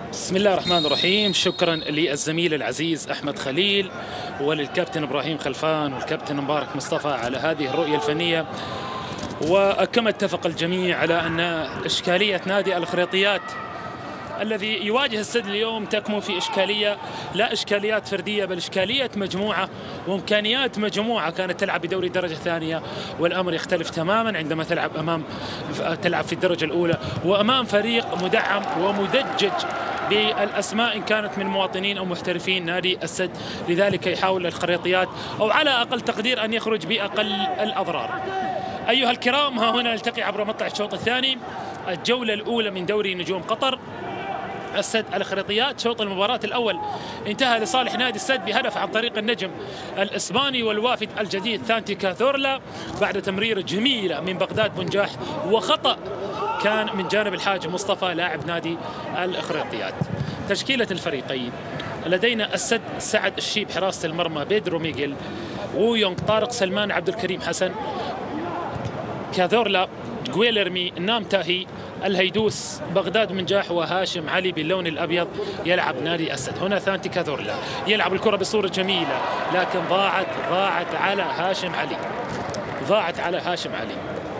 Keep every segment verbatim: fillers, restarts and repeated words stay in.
بسم الله الرحمن الرحيم. شكرا للزميل العزيز أحمد خليل وللكابتن إبراهيم خلفان والكابتن مبارك مصطفى على هذه الرؤية الفنية. وكما اتفق الجميع على أن إشكالية نادي الخريطيات الذي يواجه السد اليوم تكمن في إشكالية، لا إشكاليات فردية بل إشكالية مجموعة وإمكانيات مجموعة كانت تلعب بدوري درجة ثانية، والأمر يختلف تماما عندما تلعب أمام تلعب في الدرجة الأولى وأمام فريق مدعم ومدجج بالأسماء إن كانت من مواطنين أو محترفين نادي السد. لذلك يحاول الخريطيات أو على أقل تقدير أن يخرج بأقل الأضرار. أيها الكرام، ها هنا نلتقي عبر مطلع الشوط الثاني، الجولة الأولى من دوري نجوم قطر. السد الخريطيات شوط المباراة الأول انتهى لصالح نادي السد بهدف عن طريق النجم الإسباني والوافد الجديد ثانتي كاثورلا بعد تمريرة جميلة من بغداد بنجاح، وخطأ كان من جانب الحاج مصطفى لاعب نادي الخريطيات. تشكيلة الفريقين: لدينا السد سعد الشيب حراسة المرمى، بيدرو ميغيل، ويونغ، طارق سلمان، عبد الكريم حسن، كاثورلا، جويلرمي، نام تاهي، الهيدوس، بغداد منجاح، وهاشم علي باللون الأبيض يلعب نادي السد. هنا ثانتي كاثورلا يلعب الكرة بصورة جميلة لكن ضاعت ضاعت على هاشم علي ضاعت على هاشم علي.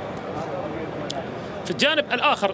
في الجانب الآخر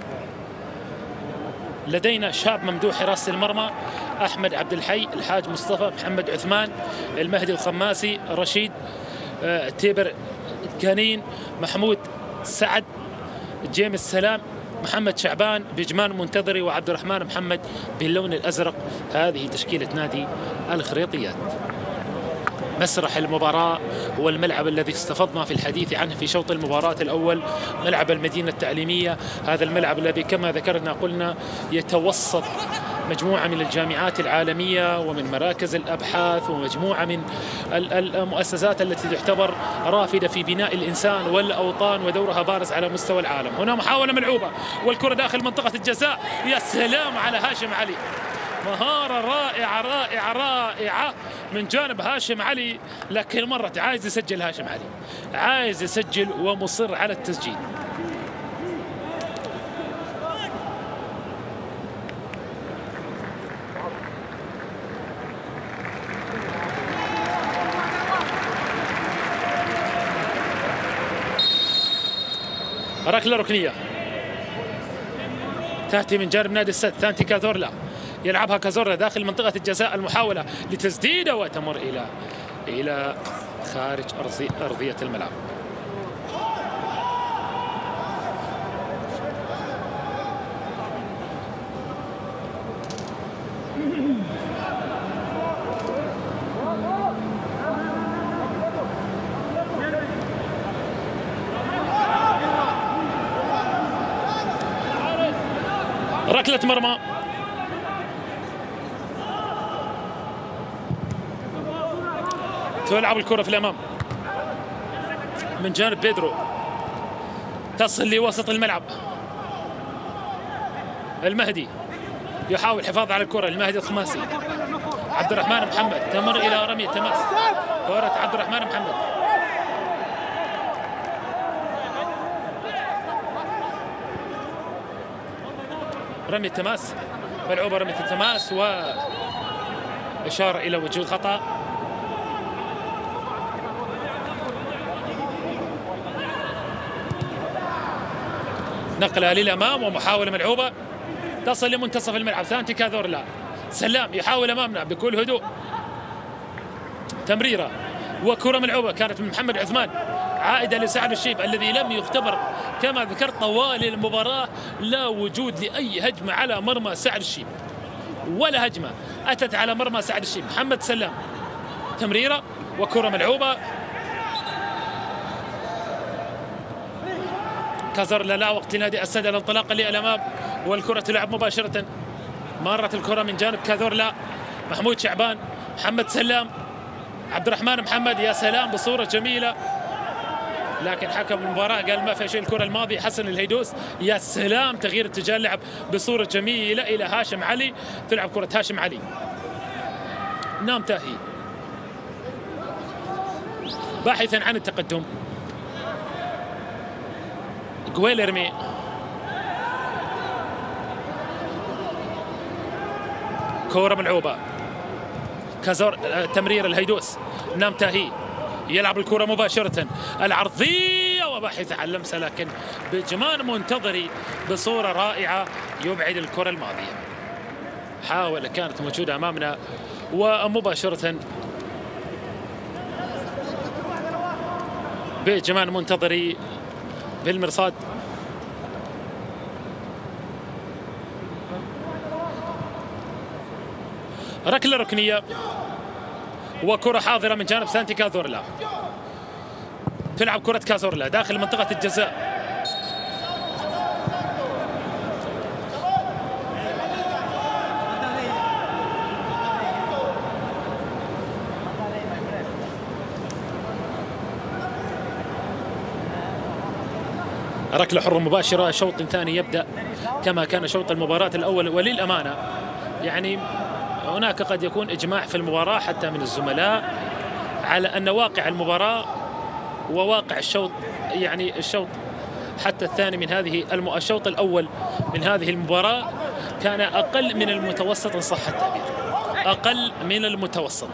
لدينا شاب ممدوح حراسة المرمى، أحمد عبد الحي، الحاج مصطفى، محمد عثمان، المهدي الخماسي، رشيد آه، تيبر كانين، محمود سعد، جيمس سلام، محمد شعبان، بجمان منتظري، وعبد الرحمن محمد باللون الأزرق. هذه تشكيلة نادي الخريطيات. مسرح المباراة هو الملعب الذي استفضنا في الحديث عنه في شوط المباراة الأول، ملعب المدينة التعليمية. هذا الملعب الذي كما ذكرنا قلنا يتوسط مجموعة من الجامعات العالمية ومن مراكز الأبحاث ومجموعة من المؤسسات التي تعتبر رافدة في بناء الإنسان والأوطان ودورها بارز على مستوى العالم. هنا محاولة ملعوبة والكرة داخل منطقة الجزاء. يا سلام على هاشم علي، مهارة رائعة رائعة رائعة من جانب هاشم علي، لكن مرة عايز يسجل هاشم علي، عايز يسجل ومصر على التسجيل. ركلة ركنية تأتي من جانب نادي السد. ثانتي كاثورلا يلعبها كازورلا داخل منطقة الجزاء، المحاولة لتسديده وتمر إلى إلى خارج أرضية الملعب. ركلة مرمى تلعب الكرة في الأمام من جانب بيدرو، تصل لوسط الملعب. المهدي يحاول الحفاظ على الكرة، المهدي الخماسي، عبد الرحمن محمد، تمر إلى رمية تماس، كرة عبد الرحمن محمد، رمية تماس ملعوبة، رمية التماس وإشارة إلى وجود خطأ. نقلها للأمام ومحاولة ملعوبة تصل لمنتصف الملعب. ثانتي كاثورلا، سلام يحاول أمامنا بكل هدوء، تمريرة وكرة ملعوبة كانت من محمد عثمان عائدة لسعد الشيب الذي لم يختبر كما ذكرت طوال المباراة، لا وجود لأي هجمة على مرمى سعد الشيب، ولا هجمة أتت على مرمى سعد الشيب. محمد سلام، تمريرة وكرة ملعوبة، كازورلا لا وقت لنادي السد الانطلاق للأمام والكرة تلعب مباشرة. مرت الكرة من جانب كاثورلا، محمود شعبان، محمد سلام، عبد الرحمن محمد، يا سلام بصورة جميلة، لكن حكم المباراة قال ما في شيء. الكرة الماضية حسن الهيدوس، يا سلام تغيير اتجاه اللعب بصورة جميلة إلى هاشم علي، تلعب كرة هاشم علي. نام تاهي باحثا عن التقدم، جويلرمي كورة ملعوبة، كازور تمرير الهيدوس، نام تاهي يلعب الكرة مباشرة العرضية وباحث عن لمسة، لكن بجمان منتظري بصورة رائعة يبعد الكرة الماضية. حاول كانت موجودة أمامنا ومباشرة بجمان منتظري بالمرصاد. ركلة ركنية وكرة حاضرة من جانب سانتي كازورلا. تلعب كرة كازورلا داخل منطقة الجزاء. ركلة حرة مباشرة. شوط ثاني يبدأ كما كان شوط المباراة الأول، وللأمانة يعني هناك قد يكون إجماع في المباراة حتى من الزملاء على أن واقع المباراة وواقع الشوط، يعني الشوط حتى الثاني من هذه الم... الشوط الأول من هذه المباراة كان أقل من المتوسط إن صح التعبير، أقل من المتوسط.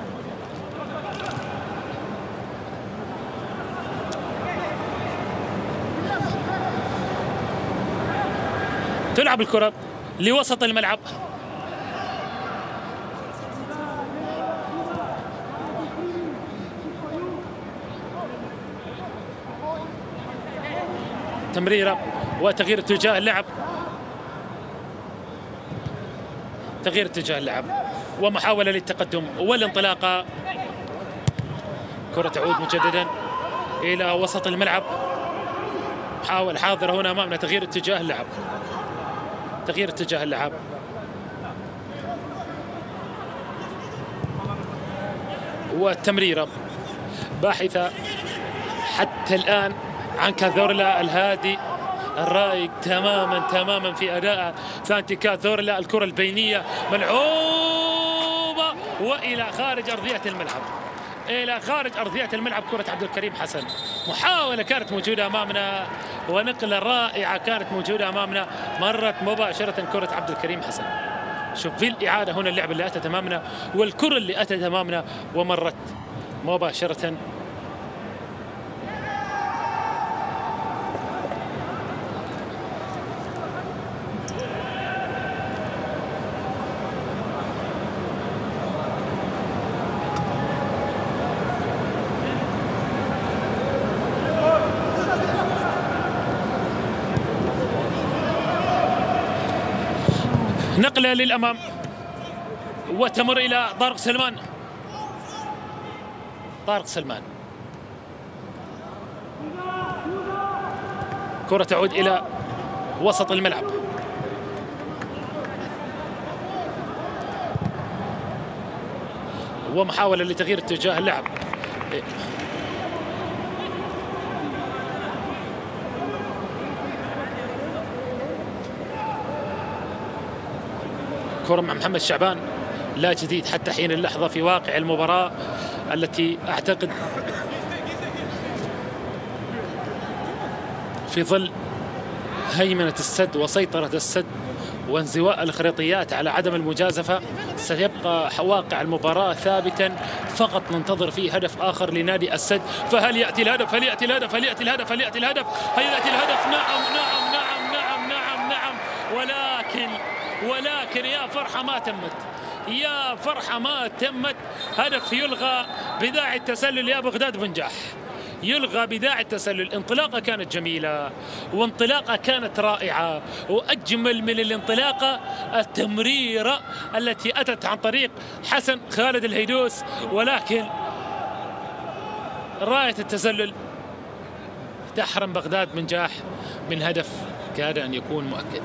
تلعب الكرة لوسط الملعب. تمريرة وتغيير اتجاه اللعب، تغيير اتجاه اللعب ومحاولة للتقدم والانطلاقة. كرة تعود مجددا إلى وسط الملعب. حاول حاضر هنا أمامنا تغيير اتجاه اللعب، تغيير اتجاه اللعب. والتمريرة باحثة حتى الآن عن كازورلا الهادي الرائق تماما تماما في أداء سانتي كازورلا. الكرة البينية ملعوبة وإلى خارج أرضية الملعب، إلى خارج أرضية الملعب. كرة عبد الكريم حسن، محاولة كانت موجودة أمامنا ونقلة رائعة كانت موجودة أمامنا، مرت مباشرة كرة عبد الكريم حسن. شوف في الإعادة هنا اللعبة اللي أتت أمامنا والكرة اللي أتت أمامنا ومرت مباشرة. نقلة للأمام وتمر إلى طارق سلمان. طارق سلمان، كرة تعود إلى وسط الملعب. ومحاولة لتغيير اتجاه اللعب. كرة مع محمد شعبان، لا جديد حتى حين اللحظة في واقع المباراة التي أعتقد في ظل هيمنة السد وسيطرة السد وانزواء الخريطيات على عدم المجازفة سيبقى واقع المباراة ثابتا، فقط ننتظر فيه هدف آخر لنادي السد. فهل يأتي الهدف؟ هل يأتي الهدف؟ هل يأتي الهدف؟ هل يأتي الهدف؟ هل يأتي الهدف؟ نعم نعم نعم نعم نعم نعم. ولكن ولكن يا فرحة ما تمت، يا فرحة ما تمت. هدف يلغى بداعي التسلل يا بغداد بنجاح، يلغى بداعي التسلل. انطلاقة كانت جميلة وانطلاقة كانت رائعة، وأجمل من الانطلاقة التمريرة التي أتت عن طريق حسن خالد الهيدوس، ولكن راية التسلل تحرم بغداد بنجاح من هدف كاد أن يكون مؤكد.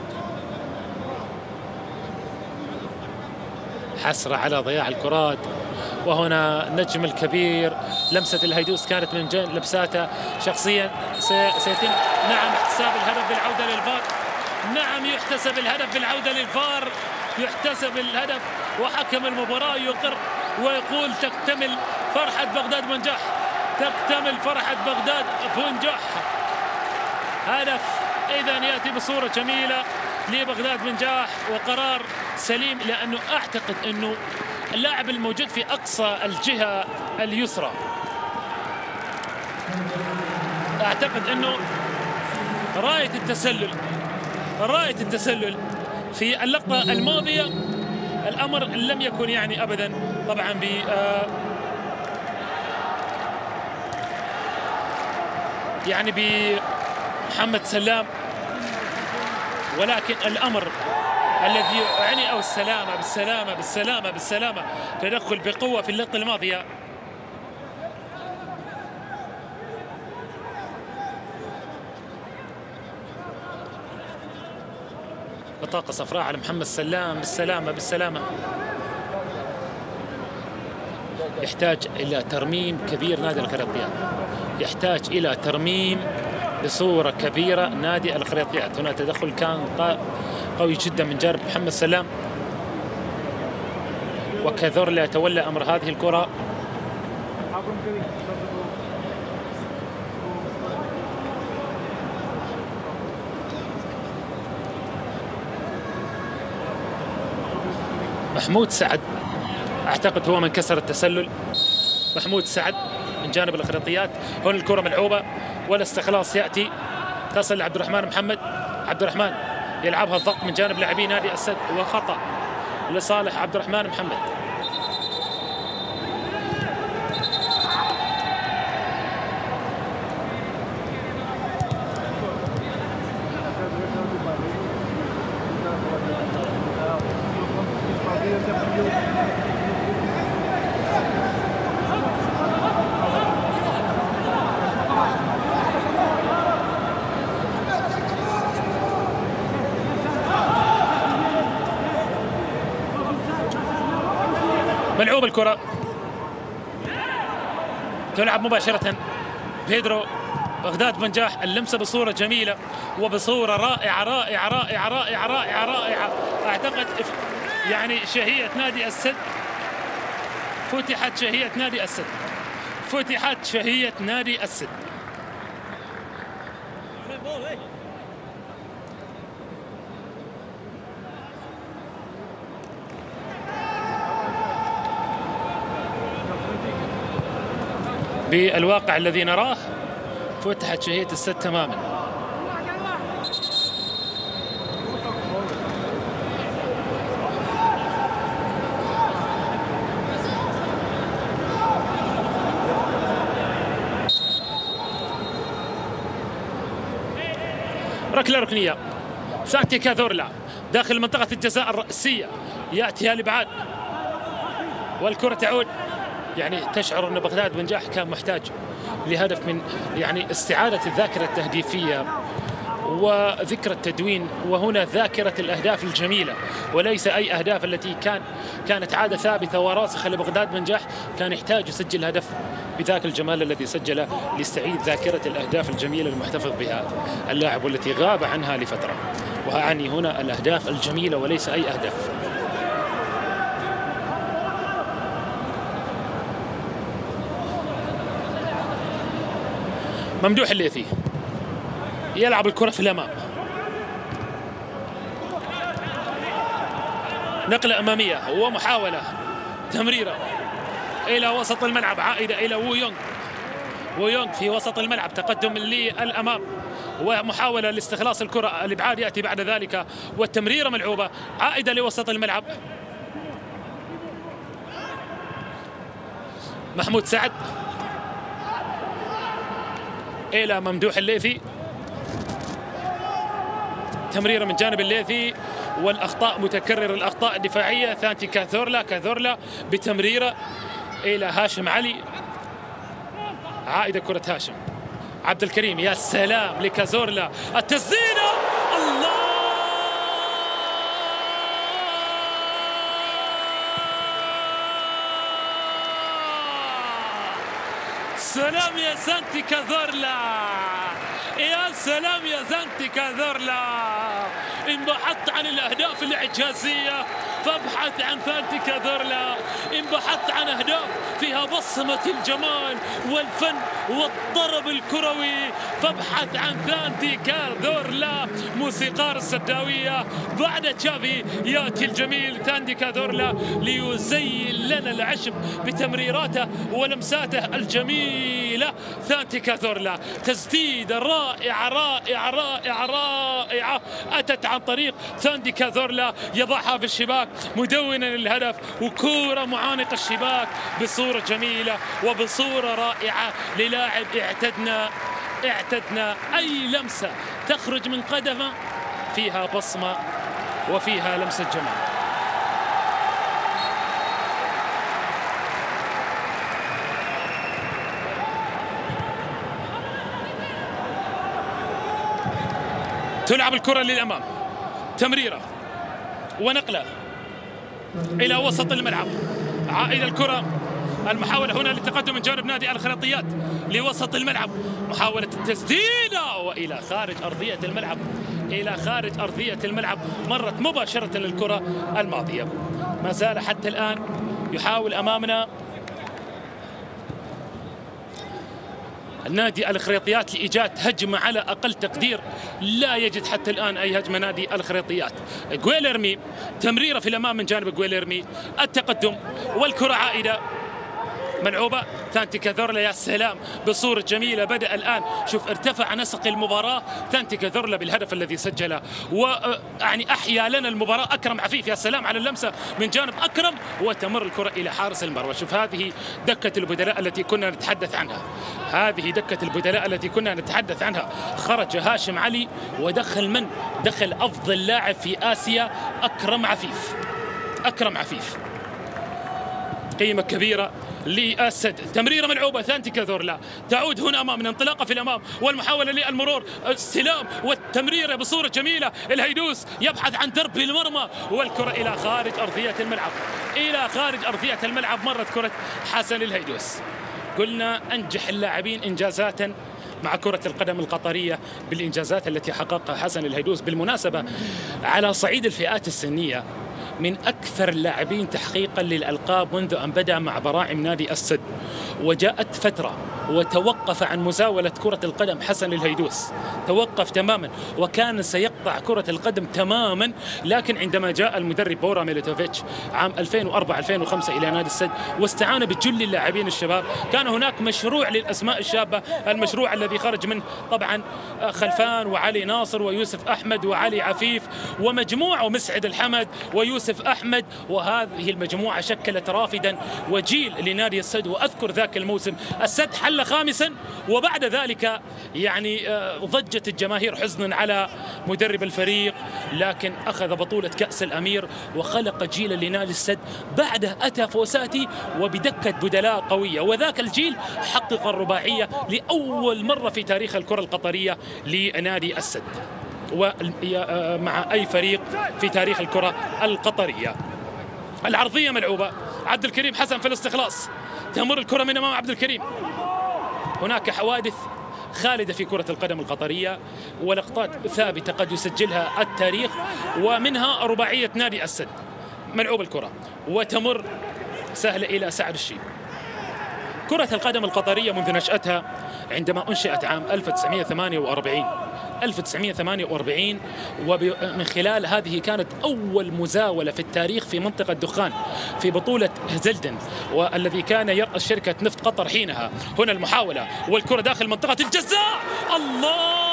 حسرة على ضياع الكرات. وهنا نجم الكبير، لمسة الهيدوس كانت من جانب لمساته شخصيا سيتم نعم احتساب الهدف بالعودة للفار. نعم يحتسب الهدف بالعودة للفار، يحتسب الهدف وحكم المباراة يقر ويقول تكتمل فرحة بغداد بنجاح، تكتمل فرحة بغداد بنجاح. هدف إذا يأتي بصورة جميلة لبغداد بنجاح، وقرار سليم لأنه أعتقد أنه اللاعب الموجود في أقصى الجهة اليسرى، أعتقد أنه راية التسلل راية التسلل في اللقطة الماضية الأمر لم يكن يعني أبدا طبعا ب يعني بمحمد سلام، ولكن الأمر الذي يعني أو السلامة بالسلامة بالسلامة بالسلامة تدخل بقوة في اللقطة الماضية. بطاقة صفراء على محمد سلام بالسلامة بالسلامة. يحتاج إلى ترميم كبير نادي الخريطيات، يحتاج إلى ترميم بصورة كبيرة نادي الخريطيات. هنا تدخل كان قوي جدا من جانب محمد سلام، وكاذورلا يتولى أمر هذه الكرة. محمود سعد أعتقد هو من كسر التسلل. محمود سعد من جانب الخريطيات. هنا الكرة ملعوبة والاستخلاص يأتي، تصل لعبد الرحمن محمد. عبد الرحمن يلعبها الضغط من جانب لاعبي نادي السد، وخطأ لصالح عبد الرحمن محمد. ملعوب الكرة، تلعب مباشرة بيدرو بغداد بنجاح. اللمسة بصورة جميلة وبصورة رائعة رائعة رائعة رائعة رائعة رائعة. أعتقد يعني شهية نادي السد، فتحت شهية نادي السد، فتحت شهية نادي السد. بالواقع الذي نراه فتحت شهية السد تماما. ركلة ركنية، سانتي كاذورلا داخل منطقة الجزاء الرأسية، يأتي لبعاد والكرة تعود. يعني تشعر أن بغداد بنجاح كان محتاج لهدف من يعني استعادة الذاكرة التهديفية وذكرى التدوين، وهنا ذاكرة الأهداف الجميلة وليس أي أهداف التي كان كانت عادة ثابتة وراسخة لبغداد بنجاح. كان يحتاج يسجل هدف بذاك الجمال الذي سجله ليستعيد ذاكرة الأهداف الجميلة المحتفظ بها اللاعب والتي غاب عنها لفترة، وأعني هنا الأهداف الجميلة وليس أي أهداف. ممدوح الليثي يلعب الكرة في الأمام، نقلة أمامية ومحاولة تمريرة إلى وسط الملعب، عائدة إلى وو يونغ. وو يونغ في وسط الملعب، تقدم للأمام ومحاولة لاستخلاص الكرة. الإبعاد يأتي بعد ذلك والتمريرة ملعوبة، عائدة لوسط الملعب. محمود سعد إلى ممدوح الليثي، تمريرة من جانب الليثي والأخطاء متكرر، الأخطاء الدفاعية. ثانتي كاذورلا، كاذورلا بتمريرة إلى هاشم علي، عائدة كرة هاشم. عبد الكريم، يا سلام لكازورلا، التسديدة، الله سلام يا سانتي كاذورلا، يا سلام يا سانتي كاذورلا. انبحثت عن الأهداف الإعجازية فابحث عن ثانتي كاذورلا. إن بحثت عن أهداف فيها بصمة الجمال والفن والضرب الكروي فابحث عن ثانتي كاذورلا موسيقار السداوية. بعد تشافي يأتي الجميل ثانتي كاذورلا ليزين لنا العشب بتمريراته ولمساته الجميلة. ثانتي كاذورلا تسديدة رائعة رائعة رائعة رائعة أتت عن طريق ثانتي كاذورلا يضعها في الشباك مدونا للهدف، وكورة معانقة الشباك بصورة جميلة وبصورة رائعة للاعب اعتدنا اعتدنا أي لمسة تخرج من قدمه فيها بصمة وفيها لمسة جمال. تلعب الكرة للأمام، تمريرة ونقلة إلى وسط الملعب، عائدة الكرة، المحاولة هنا للتقدم من جانب نادي الخريطيات لوسط الملعب، محاولة التسديدة وإلى خارج أرضية الملعب، إلى خارج أرضية الملعب، مرت مباشرة للكرة الماضية. ما زال حتى الآن يحاول أمامنا النادي الخريطيات لإيجاد هجمة على أقل تقدير، لا يجد حتى الآن أي هجمة نادي الخريطيات. غويليرمي، تمريرة في الأمام من جانب غويليرمي، التقدم والكرة عائدة ملعوبة. ثانتي كاذورلا يا سلام بصورة جميلة، بدأ الآن شوف ارتفع نسق المباراة ثانتي كاذورلا بالهدف الذي سجله، ويعني أحيا لنا المباراة أكرم عفيف. يا سلام على اللمسة من جانب أكرم وتمر الكرة إلى حارس المرمى. شوف هذه دكة البدلاء التي كنا نتحدث عنها، هذه دكة البدلاء التي كنا نتحدث عنها. خرج هاشم علي ودخل من؟ دخل أفضل لاعب في آسيا أكرم عفيف. أكرم عفيف قيمة كبيرة للسد. تمريرة ملعوبة ثانتي كاذورلا تعود هنا أمام انطلاقة في الأمام والمحاولة للمرور، السلام والتمريرة بصورة جميلة. الهيدوس يبحث عن درب المرمى والكرة إلى خارج أرضية الملعب، إلى خارج أرضية الملعب مرت كرة حسن الهيدوس. قلنا أنجح اللاعبين إنجازات مع كرة القدم القطرية بالإنجازات التي حققها حسن الهيدوس. بالمناسبة على صعيد الفئات السنية من أكثر اللاعبين تحقيقا للألقاب منذ أن بدأ مع براعم نادي السد، وجاءت فترة وتوقف عن مزاولة كرة القدم حسن الهيدوس، توقف تماما وكان سيقطع كرة القدم تماما. لكن عندما جاء المدرب بورا ميليتوفيتش عام ألفين وأربعة ألفين وخمسة إلى نادي السد واستعان بجل اللاعبين الشباب، كان هناك مشروع للأسماء الشابة، المشروع الذي خرج منه طبعا خلفان وعلي ناصر ويوسف أحمد وعلي عفيف ومجموعة ومسعد الحمد ويوسف أحمد، وهذه المجموعة شكلت رافدا وجيل لنادي السد. وأذكر ذاك الموسم السد حل خامسا، وبعد ذلك يعني ضجت الجماهير حزنا على مدرب الفريق، لكن أخذ بطولة كأس الأمير وخلق جيلا لنادي السد. بعده أتى فوساتي وبدكة بدلاء قوية، وذاك الجيل حقق الرباعية لأول مرة في تاريخ الكرة القطرية لنادي السد ومع أي فريق في تاريخ الكرة القطرية. العرضية ملعوبة، عبد الكريم حسن في الاستخلاص، تمر الكرة من أمام عبد الكريم. هناك حوادث خالدة في كرة القدم القطرية ولقطات ثابتة قد يسجلها التاريخ، ومنها رباعية نادي السد. ملعوب الكرة وتمر سهلة إلى سعد الشيب. كرة القدم القطرية منذ نشأتها عندما أنشئت عام ألف وتسعمئة وثمانية وأربعين ألف وتسعمئة وثمانية وأربعين، ومن خلال هذه كانت أول مزاولة في التاريخ في منطقة دخان في بطولة هزلدن، والذي كان يرأس شركة نفط قطر حينها. هنا المحاولة والكرة داخل منطقة الجزاء، الله!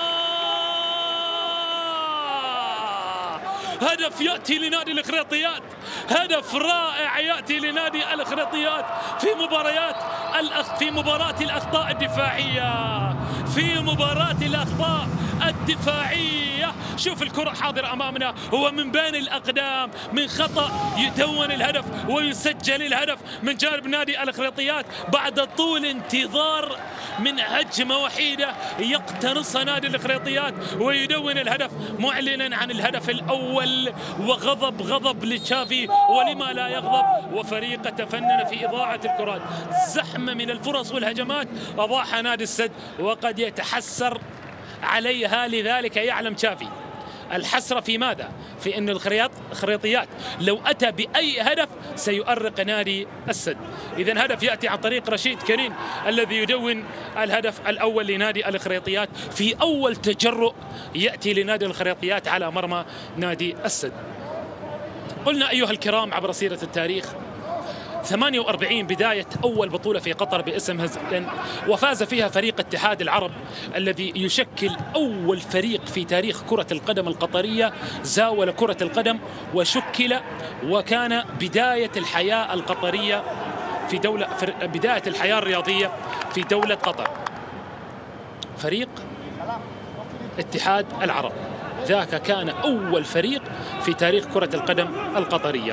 هدف يأتي لنادي الخريطيات، هدف رائع يأتي لنادي الخريطيات في مباريات الأخ... في مباراة الأخطاء الدفاعية، في مباراة الأخطاء الدفاعية. شوف الكرة حاضرة أمامنا، هو من بين الأقدام من خطأ يتون الهدف ويسجل الهدف من جانب نادي الخريطيات بعد طول انتظار من هجمة وحيدة يقتنصها نادي الخريطيات ويدون الهدف معلنا عن الهدف الأول. وغضب غضب لتشافي ولما لا يغضب، وفريق تفنن في إضاعة الكرات، زحمة من الفرص والهجمات أضاعها نادي السد وقد يتحسر عليها، لذلك يعلم تشافي الحسرة في ماذا؟ في أن الخرياط خريطيات لو أتى بأي هدف سيؤرق نادي السد. إذن هدف يأتي عن طريق رشيد كريم الذي يدون الهدف الأول لنادي الخريطيات في أول تجرؤ يأتي لنادي الخريطيات على مرمى نادي السد. قلنا أيها الكرام عبر سيرة التاريخ ثمانية وأربعين بداية أول بطولة في قطر باسم هزلن، وفاز فيها فريق اتحاد العرب الذي يشكل أول فريق في تاريخ كرة القدم القطرية زاول كرة القدم وشكل، وكان بداية الحياة القطرية في دولة بداية الحياة الرياضية في دولة قطر. فريق اتحاد العرب ذاك كان أول فريق في تاريخ كرة القدم القطرية.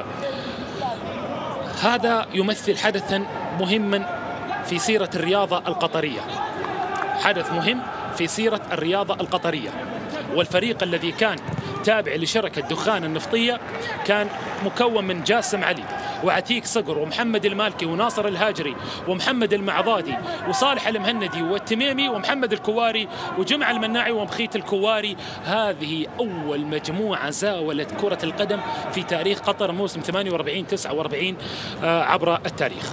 هذا يمثل حدثا مهما في سيرة الرياضة القطرية، حدث مهم في سيرة الرياضة القطرية. والفريق الذي كان تابع لشركة دخان النفطية كان مكون من جاسم علي وعتيق صقر ومحمد المالكي وناصر الهاجري ومحمد المعضادي وصالح المهندي والتميمي ومحمد الكواري وجمع المناعي ومخيت الكواري. هذه أول مجموعة زاولت كرة القدم في تاريخ قطر موسم ثمانية وأربعين تسعة وأربعين عبر التاريخ.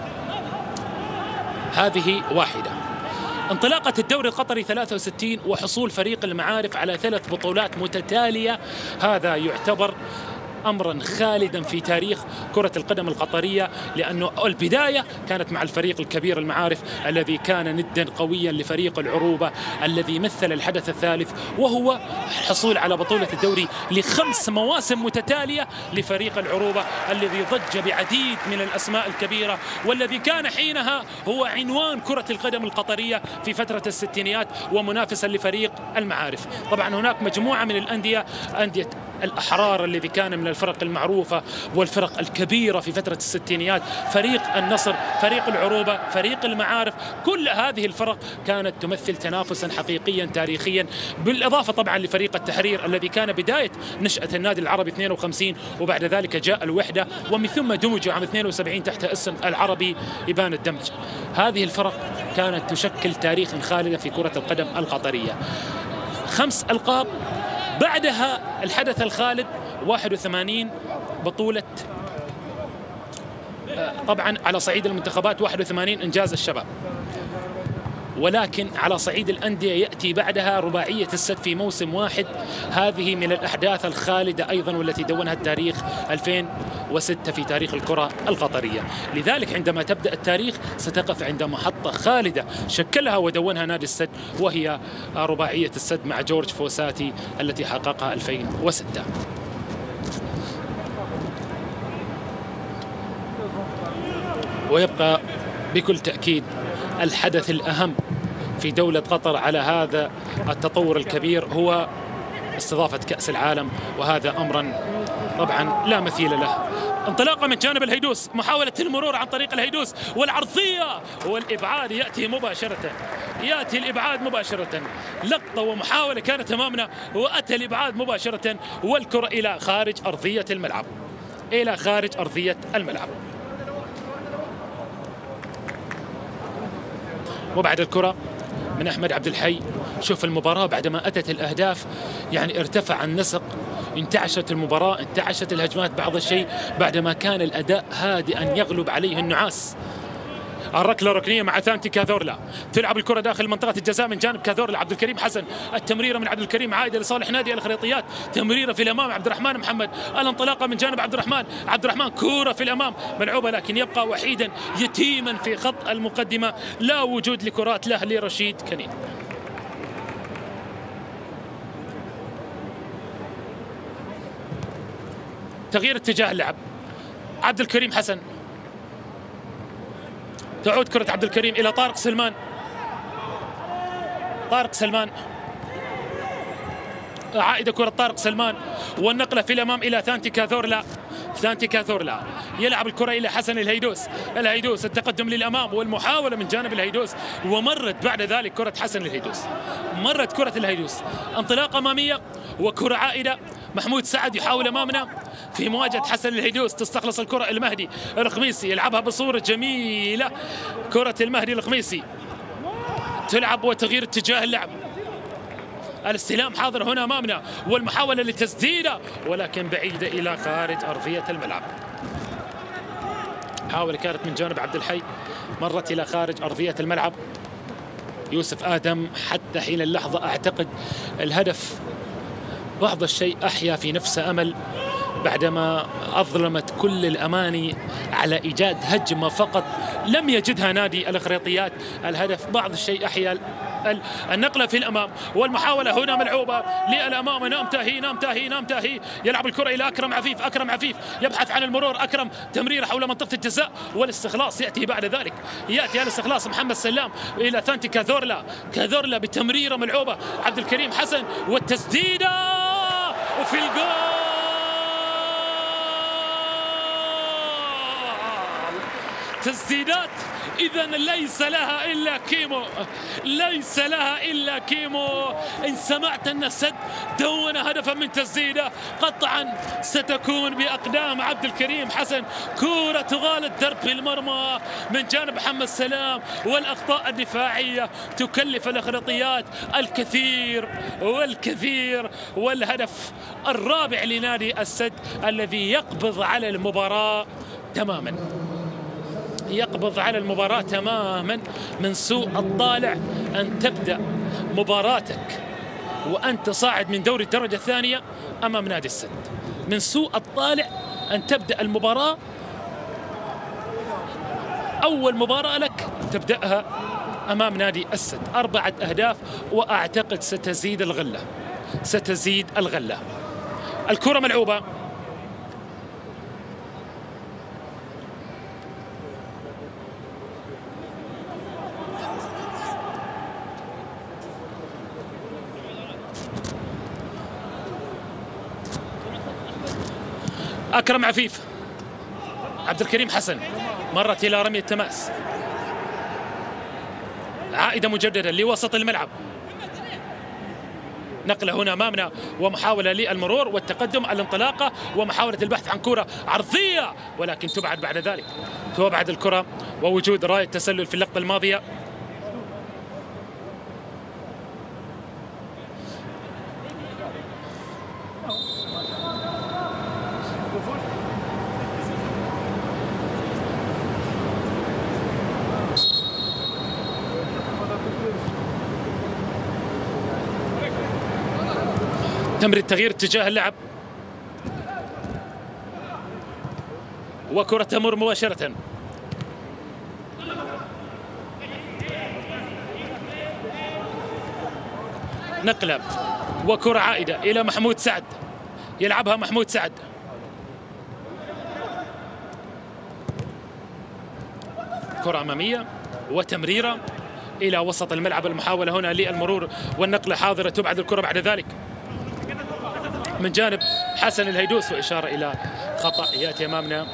هذه واحدة. انطلاقة الدوري القطري ثلاثة وستين وحصول فريق المعارف على ثلاث بطولات متتالية، هذا يعتبر أمرا خالدا في تاريخ كرة القدم القطرية، لأنه البداية كانت مع الفريق الكبير المعارف الذي كان ندا قويا لفريق العروبة الذي مثل الحدث الثالث، وهو الحصول على بطولة الدوري لخمس مواسم متتالية لفريق العروبة الذي ضج بعديد من الأسماء الكبيرة، والذي كان حينها هو عنوان كرة القدم القطرية في فترة الستينيات ومنافسا لفريق المعارف. طبعا هناك مجموعة من الأندية، أندية الأحرار الذي كان من الفرق المعروفة والفرق الكبيرة في فترة الستينيات، فريق النصر، فريق العروبة، فريق المعارف، كل هذه الفرق كانت تمثل تنافسا حقيقيا تاريخيا، بالإضافة طبعا لفريق التحرير الذي كان بداية نشأة النادي العربي اثنين وخمسين، وبعد ذلك جاء الوحدة ومن ثم دمجوا عام اثنين وسبعين تحت اسم العربي إبان الدمج. هذه الفرق كانت تشكل تاريخا خالدا في كرة القدم القطرية. خمس ألقاب، بعدها الحدث الخالد واحد وثمانين بطولة، طبعا على صعيد المنتخبات واحد وثمانين إنجاز الشباب، ولكن على صعيد الأندية يأتي بعدها رباعية السد في موسم واحد. هذه من الأحداث الخالدة أيضا والتي دونها التاريخ ألفين وستة في تاريخ الكرة القطرية. لذلك عندما تبدأ التاريخ ستقف عند محطة خالدة شكلها ودونها نادي السد، وهي رباعية السد مع جورج فوساتي التي حققها ألفين وستة. ويبقى بكل تأكيد الحدث الأهم في دولة قطر على هذا التطور الكبير هو استضافة كأس العالم، وهذا أمرا طبعا لا مثيل له. انطلاقة من جانب الهيدوس، محاولة المرور عن طريق الهيدوس والعرضية والإبعاد يأتي مباشرة، يأتي الإبعاد مباشرة، لقطة ومحاولة كانت أمامنا وأتى الإبعاد مباشرة، والكرة إلى خارج أرضية الملعب، إلى خارج أرضية الملعب. وبعد الكرة من أحمد عبد الحي. شوف المباراة بعدما أتت الأهداف يعني ارتفع النسق، انتعشت المباراة، انتعشت الهجمات بعض الشيء بعدما كان الأداء هادئا يغلب عليه النعاس. الركلة ركنية مع ثانتي كاثورلا، تلعب الكرة داخل منطقة الجزاء من جانب كاثورلا. عبد الكريم حسن، التمريرة من عبد الكريم عائدة لصالح نادي الخريطيات، تمريرة في الأمام عبد الرحمن محمد، الانطلاقة من جانب عبد الرحمن، عبد الرحمن كورة في الأمام ملعوبة، لكن يبقى وحيدا يتيما في خط المقدمة، لا وجود لكرات له لرشيد كنين. تغيير اتجاه اللعب، عبد الكريم حسن، تعود كرة عبد الكريم إلى طارق سلمان، طارق سلمان، عائدة كرة طارق سلمان، والنقلة في الأمام إلى ثانتي كاثورلا، ثانتي كاثورلا يلعب الكرة إلى حسن الهيدوس، الهيدوس التقدم للأمام والمحاولة من جانب الهيدوس، ومرت بعد ذلك كرة حسن الهيدوس، مرت كرة الهيدوس، انطلاقة أمامية وكرة عائدة، محمود سعد يحاول أمامنا في مواجهة حسن الهيدوس، تستخلص الكرة المهدي الخميسي، يلعبها بصورة جميلة، كرة المهدي الخميسي تلعب وتغيير اتجاه اللعب. الاستلام حاضر هنا أمامنا، والمحاولة للتسديدة ولكن بعيدة إلى خارج أرضية الملعب. حاول كانت من جانب عبد الحي، مرت إلى خارج أرضية الملعب. يوسف آدم حتى حين اللحظة أعتقد الهدف بعض الشيء أحيا في نفسه أمل بعدما أظلمت كل الأماني على إيجاد هجمة فقط لم يجدها نادي الإخريطيات. الهدف بعض الشيء أحيا النقلة في الأمام، والمحاولة هنا ملعوبة للأمام. نام تاهي نام تاهي نام تاهي يلعب الكرة إلى أكرم عفيف. أكرم عفيف يبحث عن المرور. أكرم تمرير حول منطقة الجزاء والاستخلاص يأتي بعد ذلك. يأتي الاستخلاص محمد سلام إلى ثانتي كاذورلا. كاذورلا بتمريرة ملعوبة. عبد الكريم حسن والتسديدة وفي الجول. تسديدات إذا ليس لها إلا كيمو، ليس لها إلا كيمو. إن سمعت أن السد دون هدفا من تسديدة قطعا ستكون بأقدام عبد الكريم حسن. كرة تغالط درب المرمى من جانب محمد سلام، والأخطاء الدفاعية تكلف الإخريطيات الكثير والكثير. والهدف الرابع لنادي السد الذي يقبض على المباراة تماما، يقبض على المباراة تماما. من سوء الطالع أن تبدأ مباراتك وأنت صاعد من دوري الدرجة الثانية أمام نادي السد. من سوء الطالع أن تبدأ المباراة أول مباراة لك تبدأها أمام نادي السد. أربعة أهداف وأعتقد ستزيد الغلة، ستزيد الغلة. الكرة ملعوبة. أكرم عفيف. عبد الكريم حسن مرت إلى رمي التماس. عائدة مجددا لوسط الملعب. نقلة هنا أمامنا ومحاولة للمرور والتقدم، الانطلاقة ومحاولة البحث عن كرة عرضية ولكن تبعد بعد ذلك. تبعد الكرة ووجود راية تسلل في اللقطة الماضية. تمرير تغيير اتجاه اللعب وكرة تمر مباشرة. نقلة وكرة عائدة إلى محمود سعد، يلعبها محمود سعد. كرة أمامية وتمريرة إلى وسط الملعب. المحاولة هنا للمرور والنقلة حاضرة، تبعد الكرة بعد ذلك من جانب حسن الهيدوس وإشارة إلى خطأ يأتي أمامنا.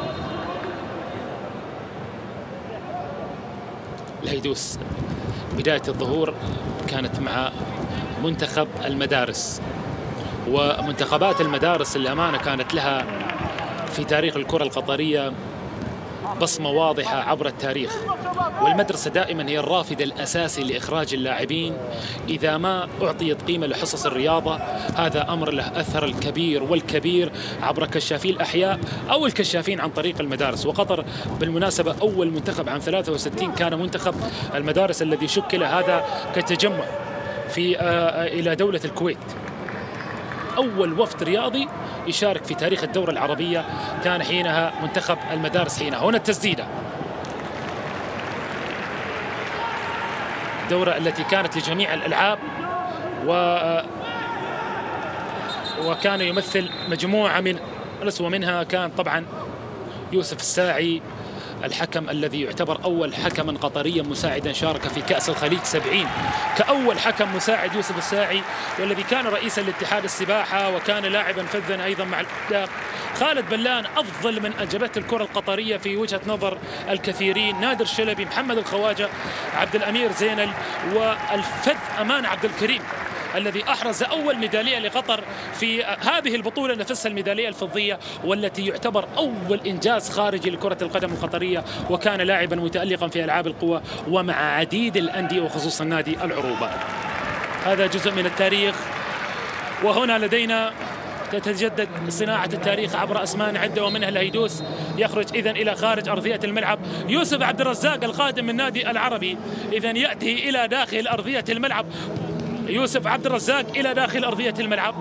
الهيدوس بداية الظهور كانت مع منتخب المدارس، ومنتخبات المدارس للأمانة كانت لها في تاريخ الكرة القطرية بصمة واضحة عبر التاريخ. والمدرسة دائما هي الرافد الأساسي لإخراج اللاعبين إذا ما أعطيت قيمة لحصص الرياضة. هذا أمر له أثر الكبير والكبير عبر كشافي الأحياء أو الكشافين عن طريق المدارس. وقطر بالمناسبة أول منتخب عام ثلاثة وستين كان منتخب المدارس الذي شكل هذا كتجمع في إلى دولة الكويت. أول وفد رياضي يشارك في تاريخ الدورة العربية كان حينها منتخب المدارس. حينها هنا التسديدة، الدورة التي كانت لجميع الألعاب و وكان يمثل مجموعة من الأسوة. منها كان طبعا يوسف الساعي الحكم الذي يعتبر أول حكما قطريا مساعدا شارك في كأس الخليج سبعين كأول حكم مساعد يوسف الساعي، والذي كان رئيسا لاتحاد السباحة وكان لاعبا فذا أيضا مع الأهداف. خالد بلان أفضل من أنجبته الكرة القطرية في وجهة نظر الكثيرين. نادر شلبي، محمد الخواجة، عبد الأمير زينل، والفذ أمان عبد الكريم الذي أحرز أول ميدالية لقطر في هذه البطولة نفسها، الميدالية الفضية، والتي يعتبر أول إنجاز خارجي لكرة القدم القطرية. وكان لاعبا متألقا في ألعاب القوى ومع عديد الأندية وخصوصا نادي العروبة. هذا جزء من التاريخ. وهنا لدينا تتجدد صناعة التاريخ عبر أسمان عدة ومنها الهيدوس، يخرج إذن إلى خارج أرضية الملعب. يوسف عبد الرزاق القادم من نادي العربي إذن يأتي إلى داخل أرضية الملعب. يوسف عبد الرزاق إلى داخل أرضية الملعب.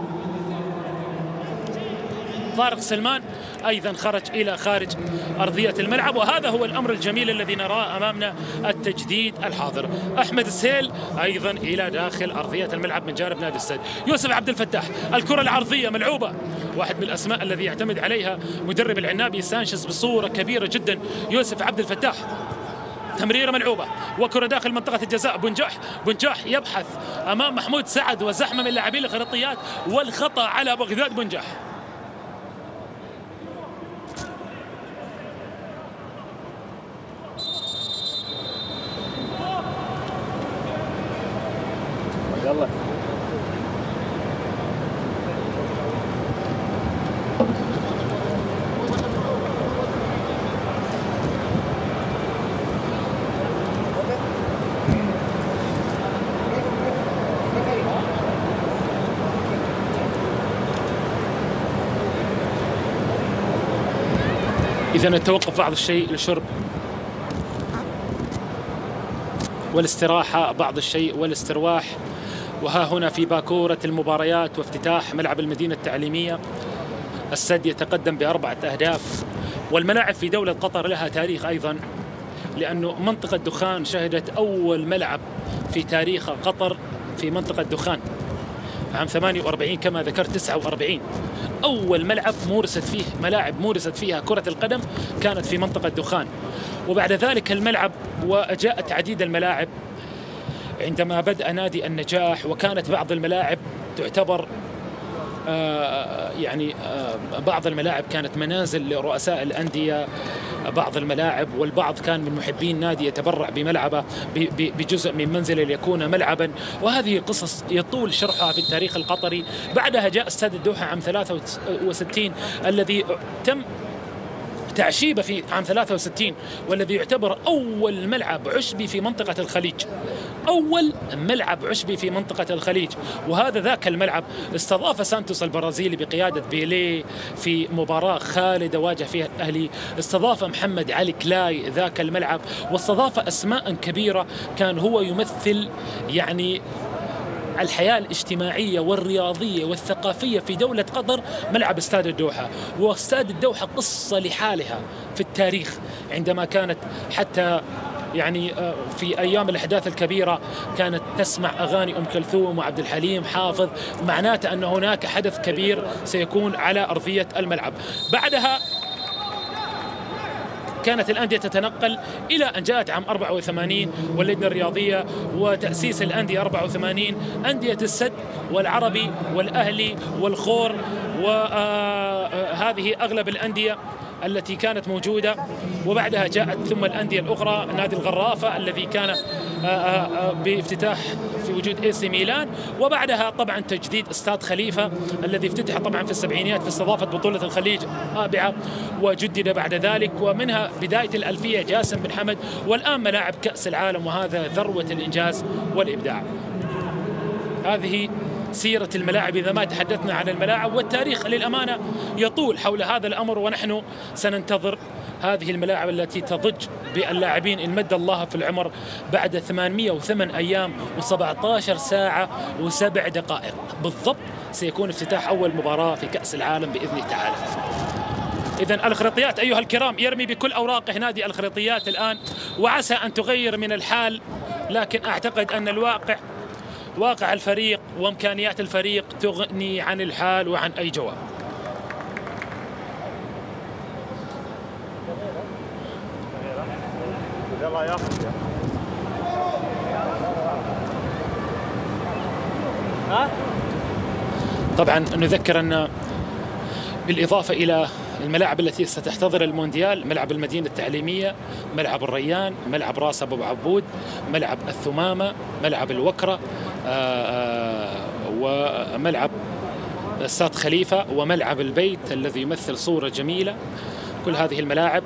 طارق سلمان أيضا خرج إلى خارج أرضية الملعب. وهذا هو الأمر الجميل الذي نراه أمامنا، التجديد الحاضر. أحمد السيل أيضا إلى داخل أرضية الملعب من جانب نادي السد. يوسف عبد الفتاح، الكرة العرضية ملعوبة، واحد من الأسماء الذي يعتمد عليها مدرب العنابي سانشيز بصورة كبيرة جدا. يوسف عبد الفتاح، تمريرة ملعوبة وكرة داخل منطقة الجزاء. بنجاح بنجاح يبحث أمام محمود سعد وزحمة من لاعبين الخريطيات، والخطأ على بغداد بنجاح. يلا إذن التوقف بعض الشيء للشرب والاستراحة بعض الشيء والاسترواح. وها هنا في باكورة المباريات وافتتاح ملعب المدينة التعليمية، السد يتقدم بأربعة أهداف. والملاعب في دولة قطر لها تاريخ أيضا، لأنه منطقة دخان شهدت أول ملعب في تاريخ قطر في منطقة دخان عام ثمانية وأربعين كما ذكرت تسعة وأربعين. أول ملعب مورست فيه ملاعب مورست فيها كرة القدم كانت في منطقة دخان. وبعد ذلك الملعب وجاءت عديد الملاعب عندما بدأ نادي النجاح، وكانت بعض الملاعب تعتبر آه يعني آه بعض الملاعب كانت منازل لرؤساء الأندية، بعض الملاعب، والبعض كان من محبين نادي يتبرع بملعبه بجزء من منزله ليكون ملعبا. وهذه قصص يطول شرحها في التاريخ القطري. بعدها جاء استاد الدوحة عام ثلاثة وستين الذي تم تعشيبه في عام ثلاثة وستين، والذي يعتبر أول ملعب عشبي في منطقة الخليج، أول ملعب عشبي في منطقة الخليج. وهذا ذاك الملعب استضاف سانتوس البرازيلي بقيادة بيليه في مباراة خالدة واجه فيها الأهلي، استضاف محمد علي كلاي ذاك الملعب، واستضاف أسماء كبيرة كان هو يمثل يعني الحياة الاجتماعية والرياضية والثقافية في دولة قطر. ملعب استاد الدوحة، واستاد الدوحة قصة لحالها في التاريخ، عندما كانت حتى يعني في أيام الأحداث الكبيرة كانت تسمع أغاني أم كلثوم وعبد الحليم حافظ، معناته أن هناك حدث كبير سيكون على أرضية الملعب. بعدها كانت الأندية تتنقل إلى أن جاءت عام أربعة وثمانين واللجنة الرياضية وتأسيس الأندية أربعة وثمانين، أندية السد والعربي والأهلي والخور، وهذه أغلب الأندية التي كانت موجودة. وبعدها جاءت ثم الأندية الأخرى، نادي الغرافة الذي كان بافتتاح في وجود اي سي ميلان، وبعدها طبعا تجديد استاد خليفة الذي افتتح طبعا في السبعينيات في استضافة بطولة الخليج الرابعة، وجدد بعد ذلك، ومنها بداية الألفية جاسم بن حمد، والآن ملاعب كأس العالم، وهذا ذروة الإنجاز والإبداع. هذه سيرة الملاعب إذا ما تحدثنا عن الملاعب، والتاريخ للأمانة يطول حول هذا الأمر، ونحن سننتظر هذه الملاعب التي تضج باللاعبين إن مد الله في العمر بعد ثمانمئة وثمانية أيام وسبعة عشر ساعة وسبع دقائق بالضبط سيكون افتتاح أول مباراة في كأس العالم بإذن الله تعالى. إذن الخريطيات أيها الكرام يرمي بكل أوراقه نادي الخريطيات الآن، وعسى أن تغير من الحال، لكن أعتقد أن الواقع واقع الفريق وإمكانيات الفريق تغني عن الحال وعن أي جواب. يلا يا طبعا نذكر أن بالإضافة إلى الملاعب التي ستحتضر المونديال، ملعب المدينة التعليمية، ملعب الريان، ملعب راس أبو عبود، ملعب الثمامة، ملعب الوكرة، وملعب استاد خليفة، وملعب البيت الذي يمثل صورة جميلة. كل هذه الملاعب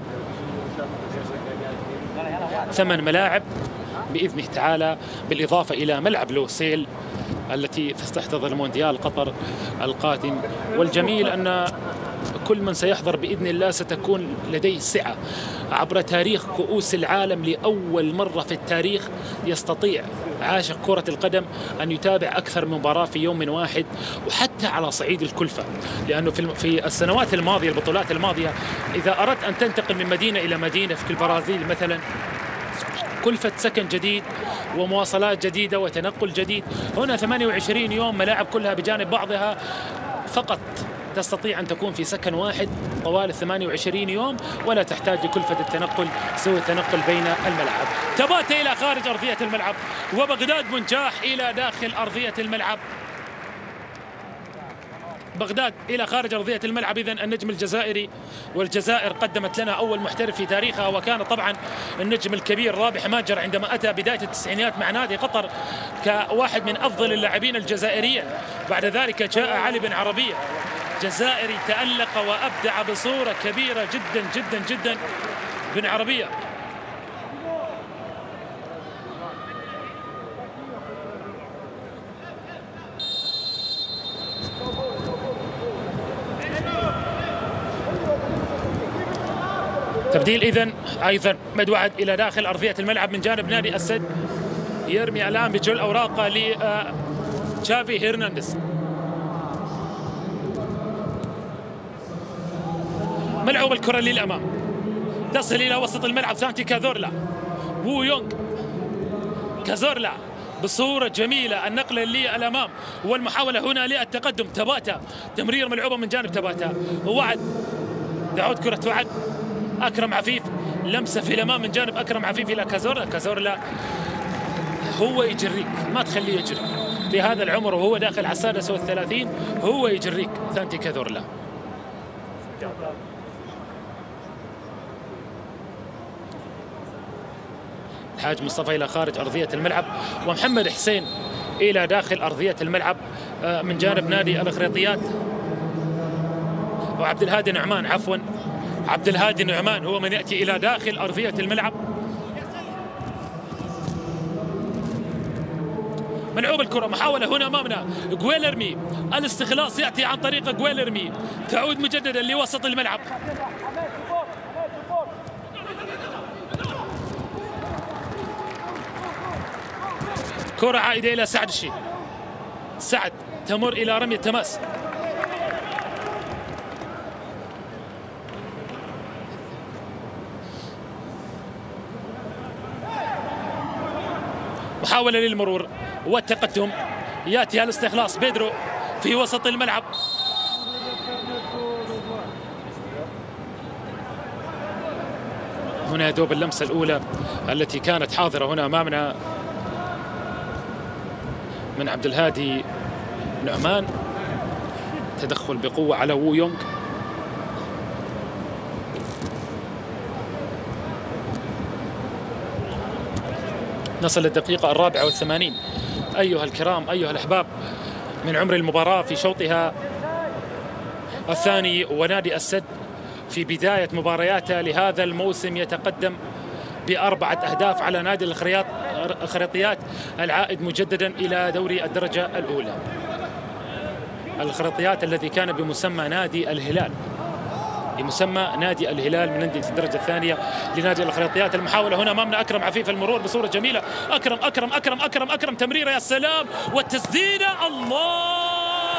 ثمان ملاعب بإذنه تعالى، بالإضافة إلى ملعب لوسيل التي ستحتضن مونديال قطر القادم. والجميل أن كل من سيحضر بإذن الله ستكون لديه سعة عبر تاريخ كؤوس العالم. لأول مرة في التاريخ يستطيع عاشق كرة القدم أن يتابع أكثر من مباراة في يوم واحد، وحتى على صعيد الكلفة، لأنه في السنوات الماضية البطولات الماضية إذا أردت أن تنتقل من مدينة إلى مدينة في البرازيل مثلا كلفة سكن جديد ومواصلات جديدة وتنقل جديد. هنا ثمانية وعشرين يوم ملاعب كلها بجانب بعضها، فقط تستطيع أن تكون في سكن واحد طوال ثمانية وعشرين يوم ولا تحتاج لكلفة التنقل سوى التنقل بين الملعب. تباتة إلى خارج أرضية الملعب وبغداد منجاح إلى داخل أرضية الملعب. بغداد إلى خارج أرضية الملعب. إذن النجم الجزائري، والجزائر قدمت لنا أول محترف في تاريخها، وكان طبعا النجم الكبير رابح ماجر عندما أتى بداية التسعينيات مع نادي قطر كواحد من أفضل اللاعبين الجزائريين. بعد ذلك جاء علي بن عربية جزائري تألق وأبدع بصورة كبيرة جدا جدا جدا. بن عربية تبديل إذن أيضا مدوعد إلى داخل أرضية الملعب من جانب نادي السد. يرمي الآن بجل أوراقه لتشافي هرنانديز. ملعوب الكرة للأمام، تصل إلى وسط الملعب. سانتي كازورلا، وو يونغ، كازورلا بصورة جميلة، النقلة للأمام والمحاولة هنا للتقدم. تباتا، تمرير ملعوبة من جانب تباتا، وعد تعود كرة وعد. أكرم عفيف، لمسة في الأمام من جانب أكرم عفيف إلى كازورلا. كازورلا هو يجريك، ما تخليه يجري في هذا العمر وهو داخل على السادس والثلاثين، هو يجريك سانتي كازورلا. الحاج مصطفى إلى خارج أرضية الملعب، ومحمد حسين إلى داخل أرضية الملعب من جانب نادي الإخريطيات. وعبد الهادي نعمان، عفوا عبد الهادي نعمان هو من يأتي إلى داخل أرضية الملعب. ملعوب الكرة، محاولة هنا أمامنا جويلرمي، الاستخلاص يأتي عن طريق جويلرمي، تعود مجددا لوسط الملعب. كرة عائدة إلى سعد الشيخ، سعد تمر إلى رمي التماس. محاولة للمرور والتقدم، يأتي الاستخلاص. بيدرو في وسط الملعب، هنا دوب اللمسة الأولى التي كانت حاضرة هنا أمامنا من عبد الهادي نعمان، تدخل بقوة على وو يونغ. نصل للدقيقة الرابعة والثمانين أيها الكرام أيها الأحباب من عمر المباراة في شوطها الثاني، ونادي السد في بداية مبارياته لهذا الموسم يتقدم بأربعة أهداف على نادي الإخريطيات العائد مجددا إلى دوري الدرجة الأولى. الإخريطيات الذي كان بمسمى نادي الهلال، بمسمى نادي الهلال من أندية الدرجة الثانية لنادي الإخريطيات. المحاولة هنا أمامنا أكرم عفيف، المرور بصورة جميلة. أكرم أكرم أكرم أكرم أكرم تمريرة، يا سلام، والتسديدة. الله،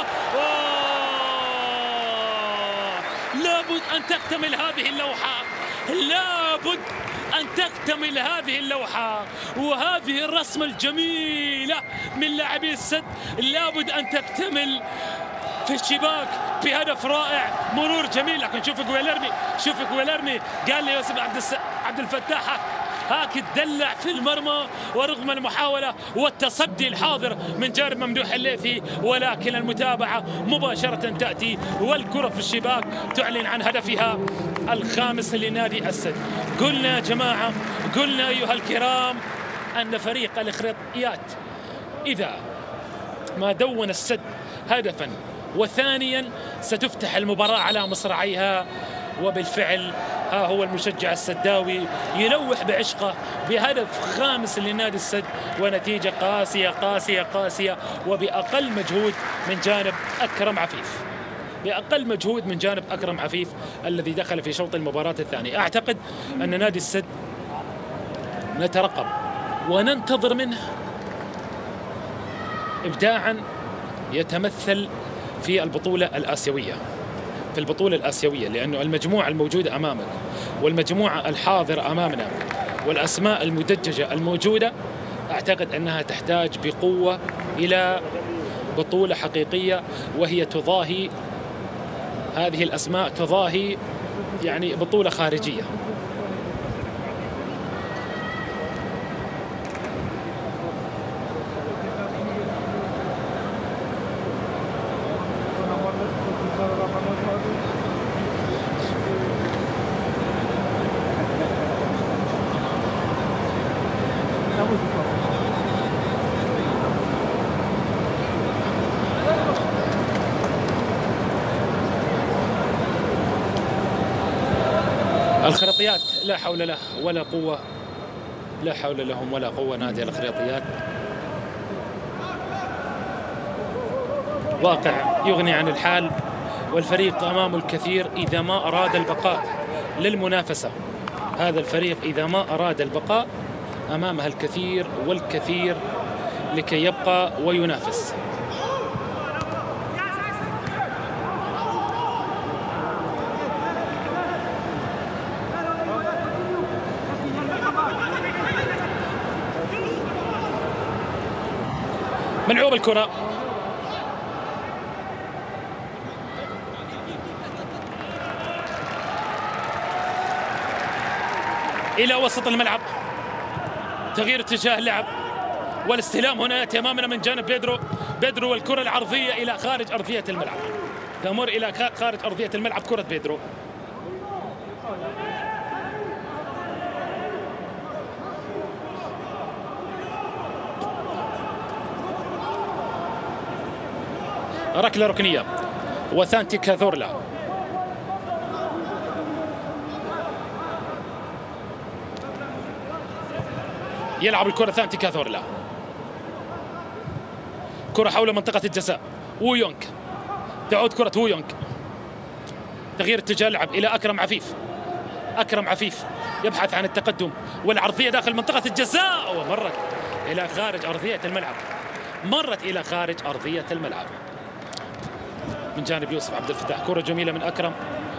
لابد أن تكتمل هذه اللوحة، لابد أن تكتمل هذه اللوحة، وهذه الرسمة الجميلة من لاعبي السد لابد أن تكتمل في الشباك بهدف رائع. مرور جميل، لكن شوف جويلرمي، شوف جويلرمي قال لي يوسف عبد الس... عبد الفتاح هاك تدلع في المرمى، ورغم المحاولة والتصدي الحاضر من جانب ممدوح الليثي، ولكن المتابعة مباشرة تأتي والكرة في الشباك تعلن عن هدفها الخامس لنادي السد. قلنا يا جماعة، قلنا أيها الكرام أن فريق الإخريطيات إذا ما دون السد هدفا وثانيا ستفتح المباراة على مصراعيها وبالفعل ها هو المشجع السداوي يلوح بعشقه بهدف خامس لنادي السد، ونتيجة قاسية قاسية قاسية وبأقل مجهود من جانب أكرم عفيف، بأقل مجهود من جانب أكرم عفيف الذي دخل في شوط المباراة الثاني. أعتقد أن نادي السد نترقب وننتظر منه إبداعا يتمثل في البطولة الآسيوية، في البطولة الآسيوية، لأنه المجموعة الموجودة أمامك والمجموعة الحاضرة أمامنا والأسماء المدججة الموجودة أعتقد أنها تحتاج بقوة إلى بطولة حقيقية، وهي تضاهي هذه الأسماء، تضاهي يعني بطولة خارجية. الخريطيات لا حول له ولا قوة، لا حول لهم ولا قوة نادي الخريطيات. واقع يغني عن الحال، والفريق أمامه الكثير إذا ما أراد البقاء للمنافسة. هذا الفريق إذا ما أراد البقاء أمامها الكثير والكثير لكي يبقى وينافس. ملعوب الكرة إلى وسط الملعب، تغيير اتجاه اللعب، والاستلام هنا يأتي أمامنا من جانب بيدرو. بيدرو والكرة العرضية إلى خارج أرضية الملعب، تمر إلى خارج أرضية الملعب كرة بيدرو. ركلة ركنية وثانتي كاثورلا، يلعب الكرة ثانتي كاثورلا، كرة حول منطقة الجزاء، ويونغ، تعود كرة ويونغ، تغيير اتجاه اللعب إلى أكرم عفيف. أكرم عفيف يبحث عن التقدم والعرضية داخل منطقة الجزاء، ومرت إلى خارج أرضية الملعب، مرت إلى خارج أرضية الملعب من جانب يوسف عبد الفتاح. كرة جميلة من أكرم،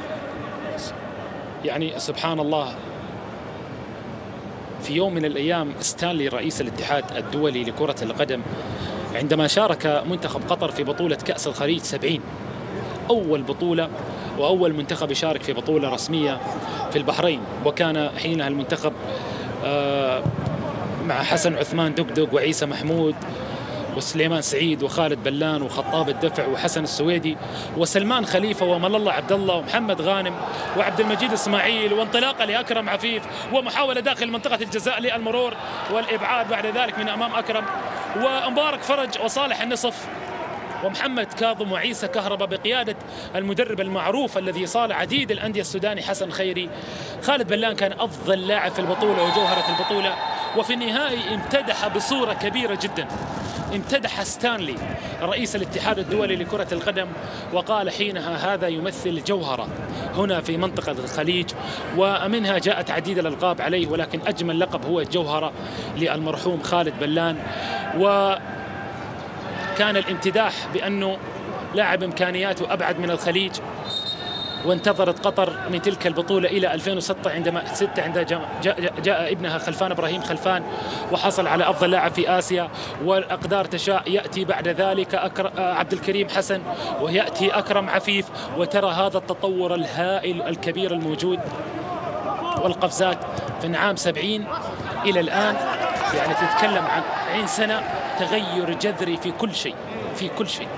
يعني سبحان الله. في يوم من الأيام ستانلي رئيس الاتحاد الدولي لكرة القدم عندما شارك منتخب قطر في بطولة كأس الخليج سبعين، أول بطولة وأول منتخب يشارك في بطولة رسمية في البحرين، وكان حينها المنتخب مع حسن عثمان دقدق وعيسى محمود وسليمان سعيد وخالد بلان وخطاب الدفع وحسن السويدي وسلمان خليفة ومل الله عبد الله ومحمد غانم وعبد المجيد اسماعيل، وانطلاقه لأكرم عفيف ومحاولة داخل منطقة الجزاء للمرور والإبعاد بعد ذلك من أمام أكرم، ومبارك فرج وصالح النصف ومحمد كاظم وعيسى كهربا بقيادة المدرب المعروف الذي صال عديد الأندية السوداني حسن خيري. خالد بلان كان أفضل لاعب في البطولة وجوهرة البطولة، وفي النهائي امتدح بصورة كبيرة جدا، امتدح ستانلي رئيس الاتحاد الدولي لكرة القدم وقال حينها هذا يمثل جوهرة هنا في منطقة الخليج، ومنها جاءت عديد الألقاب عليه، ولكن أجمل لقب هو الجوهرة للمرحوم خالد بلان. و كان الامتداح بأنه لاعب إمكانياته أبعد من الخليج. وانتظرت قطر من تلك البطولة إلى ألفين وستة عندما ستة عندما جاء, جاء ابنها خلفان إبراهيم خلفان وحصل على أفضل لاعب في آسيا، والأقدار تشاء يأتي بعد ذلك أكر... عبد الكريم حسن ويأتي أكرم عفيف، وترى هذا التطور الهائل الكبير الموجود والقفزات في عام سبعين إلى الآن، يعني تتكلم عن عشرين سنة تغير جذري في كل شيء، في كل شيء.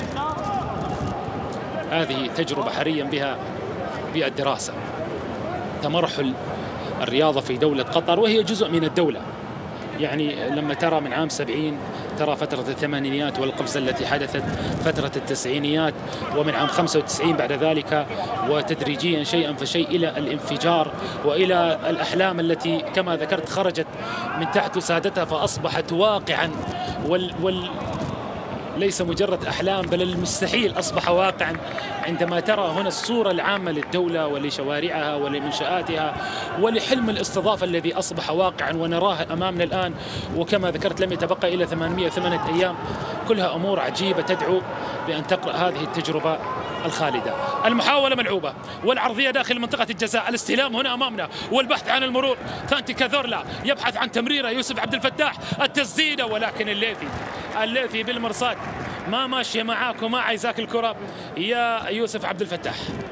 هذه تجربة حريا بها بالدراسة، تمرحل الرياضة في دولة قطر وهي جزء من الدولة. يعني لما ترى من عام سبعين ترى فترة الثمانينيات والقفزة التي حدثت فترة التسعينيات ومن عام خمسة وتسعين بعد ذلك، وتدريجيا شيئا فشيء إلى الانفجار وإلى الأحلام التي كما ذكرت خرجت من تحت وسادتها فأصبحت واقعا، وال, وال ليس مجرد أحلام بل المستحيل أصبح واقعا عندما ترى هنا الصورة العامة للدولة ولشوارعها ولمنشآتها ولحلم الاستضافة الذي أصبح واقعا ونراه أمامنا الآن. وكما ذكرت لم يتبقى إلى ثمانمئة وثمانية أيام، كلها أمور عجيبة تدعو بأن تقرأ هذه التجربة الخالدة. المحاولة ملعوبة والعرضية داخل منطقة الجزاء، الاستلام هنا أمامنا والبحث عن المرور. ثانتي كاذورلا يبحث عن تمريرة، يوسف عبد الفتاح التسديدة، ولكن الليثي الليثي بالمرصاد ما ماشية معاك وما عايزاك الكرة يا يوسف عبد الفتاح.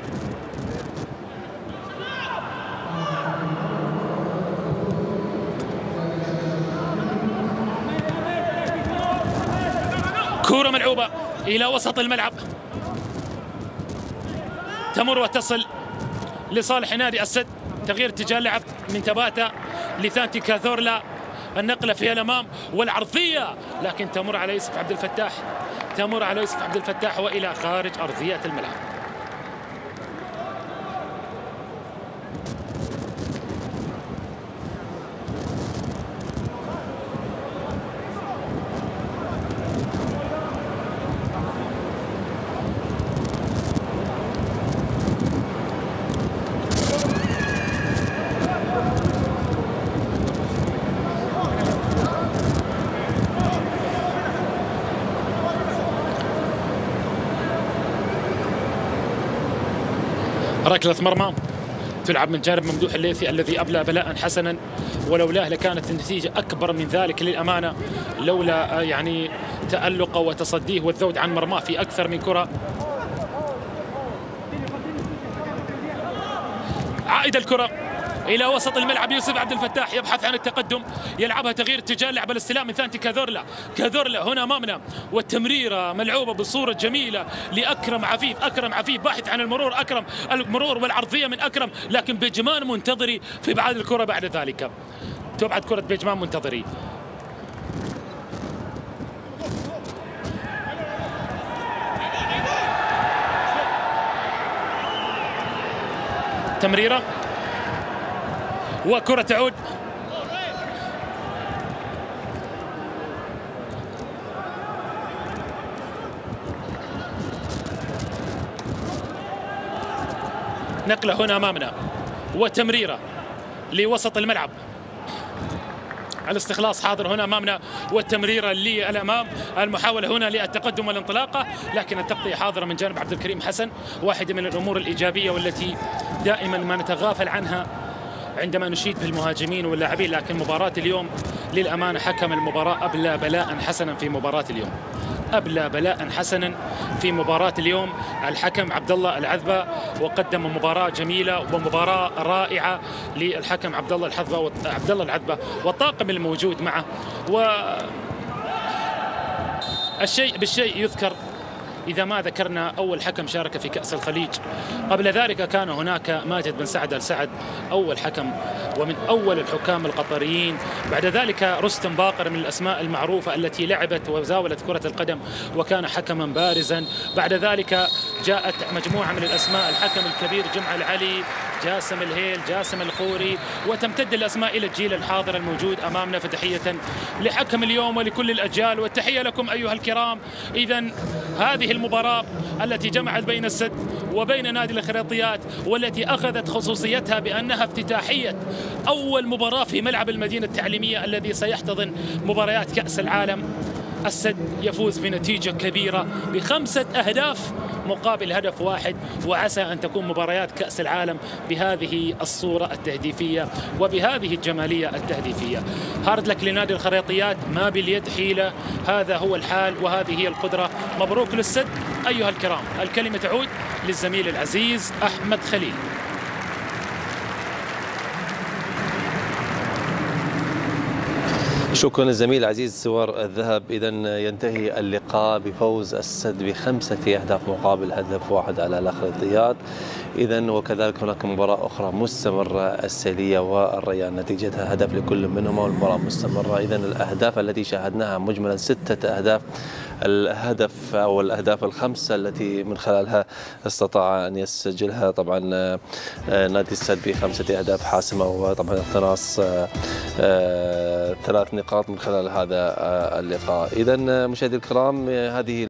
كرة ملعوبة إلى وسط الملعب، تمر وتصل لصالح نادي السد. تغيير اتجاه اللعب من تباتا لثانتي كاذورلا، النقلة في الأمام والعرضية، لكن تمر على يوسف عبد الفتاح، تمر على يوسف عبد الفتاح وإلى خارج أرضيات الملعب. ركلة مرمى تلعب من جانب ممدوح الليثي الذي أبلى بلاء حسنا، ولولاه لكانت النتيجة أكبر من ذلك للأمانة، لولا يعني تألقه وتصديه والذود عن مرماه في أكثر من كرة. عائد الكرة إلى وسط الملعب، يوسف عبد الفتاح يبحث عن التقدم، يلعبها تغيير اتجاه لعب الاستلام من ثانتي كاذورلا. كاذورلا هنا أمامنا والتمريرة ملعوبة بصورة جميلة لأكرم عفيف. أكرم عفيف باحث عن المرور، أكرم المرور والعرضية من أكرم، لكن بيجمان منتظري في بعد الكرة. بعد ذلك تبعد كرة بيجمان منتظري. تمريرة وكرة تعود نقلة هنا أمامنا وتمريرة لوسط الملعب. الاستخلاص حاضر هنا أمامنا والتمريرة للأمام. المحاولة هنا للتقدم والانطلاقة، لكن التغطية حاضرة من جانب عبد الكريم حسن. واحدة من الأمور الإيجابية والتي دائما ما نتغافل عنها عندما نشيد بالمهاجمين واللاعبين، لكن مباراة اليوم للأمانة حكم المباراة أبلى بلاء حسنا في مباراة اليوم، أبلى بلاء حسنا في مباراة اليوم الحكم عبد الله العذبة، وقدم مباراة جميلة ومباراة رائعة للحكم عبد الله الحذبة عبد الله العذبة والطاقم الموجود معه. والشيء بالشيء يذكر إذا ما ذكرنا أول حكم شارك في كأس الخليج. قبل ذلك كان هناك ماجد بن سعد السعد أول حكم ومن أول الحكام القطريين. بعد ذلك رستم باقر من الأسماء المعروفة التي لعبت وزاولت كرة القدم وكان حكما بارزا. بعد ذلك جاءت مجموعة من الأسماء، الحكم الكبير جمعة العلي، جاسم الهيل، جاسم الخوري، وتمتد الأسماء إلى الجيل الحاضر الموجود أمامنا. فتحية لحكم اليوم ولكل الأجيال، والتحية لكم أيها الكرام. إذن هذه المباراة التي جمعت بين السد وبين نادي الخريطيات، والتي أخذت خصوصيتها بأنها افتتاحية أول مباراة في ملعب المدينة التعليمية الذي سيحتضن مباريات كأس العالم. السد يفوز بنتيجة كبيرة بخمسة أهداف مقابل هدف واحد، وعسى أن تكون مباريات كأس العالم بهذه الصورة التهديفية وبهذه الجمالية التهديفية. هارد لك لنادي الخريطيات، ما باليد حيلة، هذا هو الحال وهذه هي القدرة. مبروك للسد أيها الكرام. الكلمة تعود للزميل العزيز أحمد خليل. شكرا للزميل العزيز سوار الذهب. إذا ينتهي اللقاء بفوز السد بخمسة أهداف مقابل هدف واحد على الأخريطيات. إذا وكذلك هناك مباراة أخرى مستمرة، السيلية والريان نتيجتها هدف لكل منهما والمباراة مستمرة. إذا الأهداف التي شاهدناها مجملا ستة أهداف، الهدف أو الأهداف الخمسة التي من خلالها استطاع أن يسجلها طبعا نادي السد بخمسة أهداف حاسمة، وطبعا اقتناص ثلاث نقاط من خلال هذا اللقاء. إذا مشاهدي الكرام، هذه